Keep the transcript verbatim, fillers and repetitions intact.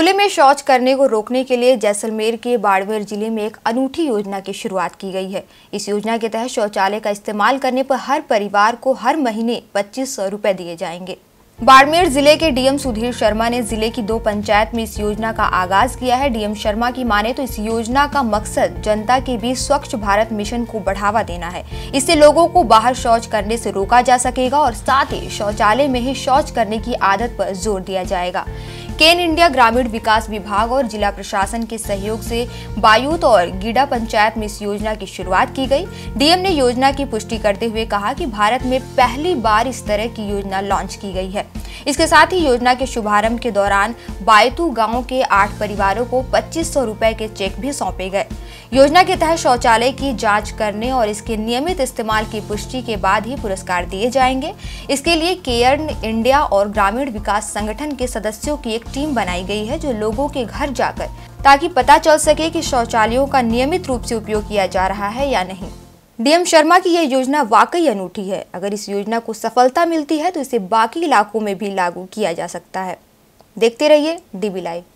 खुले में शौच करने को रोकने के लिए जैसलमेर के बाड़मेर जिले में एक अनूठी योजना की शुरुआत की गई है। इस योजना के तहत शौचालय का इस्तेमाल करने पर हर परिवार को हर महीने पच्चीस सौ रुपए दिए जाएंगे। बाड़मेर जिले के डीएम सुधीर शर्मा ने जिले की दो पंचायत में इस योजना का आगाज किया है। डीएम शर्मा की माने तो इस योजना का मकसद जनता के बीच स्वच्छ भारत मिशन को बढ़ावा देना है। इससे लोगों को बाहर शौच करने से रोका जा सकेगा और साथ ही शौचालय में ही शौच करने की आदत पर जोर दिया जाएगा। केन इंडिया ग्रामीण विकास विभाग और जिला प्रशासन के सहयोग से बायूत और गीडा पंचायत में इस योजना की शुरुआत की गई। डीएम ने योजना की पुष्टि करते हुए कहा कि भारत में पहली बार इस तरह की योजना लॉन्च की गई है। इसके साथ ही योजना के शुभारंभ के दौरान बायतू गांव के आठ परिवारों को पच्चीस सौ रुपए के चेक भी सौंपे गए। योजना के तहत शौचालय की जांच करने और इसके नियमित इस्तेमाल की पुष्टि के बाद ही पुरस्कार दिए जाएंगे। इसके लिए केयर्न इंडिया और ग्रामीण विकास संगठन के सदस्यों की एक टीम बनाई गई है, जो लोगों के घर जाकर ताकि पता चल सके कि शौचालयों का नियमित रूप से उपयोग किया जा रहा है या नहीं। डीएम शर्मा की यह योजना वाकई अनूठी है। अगर इस योजना को सफलता मिलती है तो इसे बाकी इलाकों में भी लागू किया जा सकता है। देखते रहिए डीबी लाइव।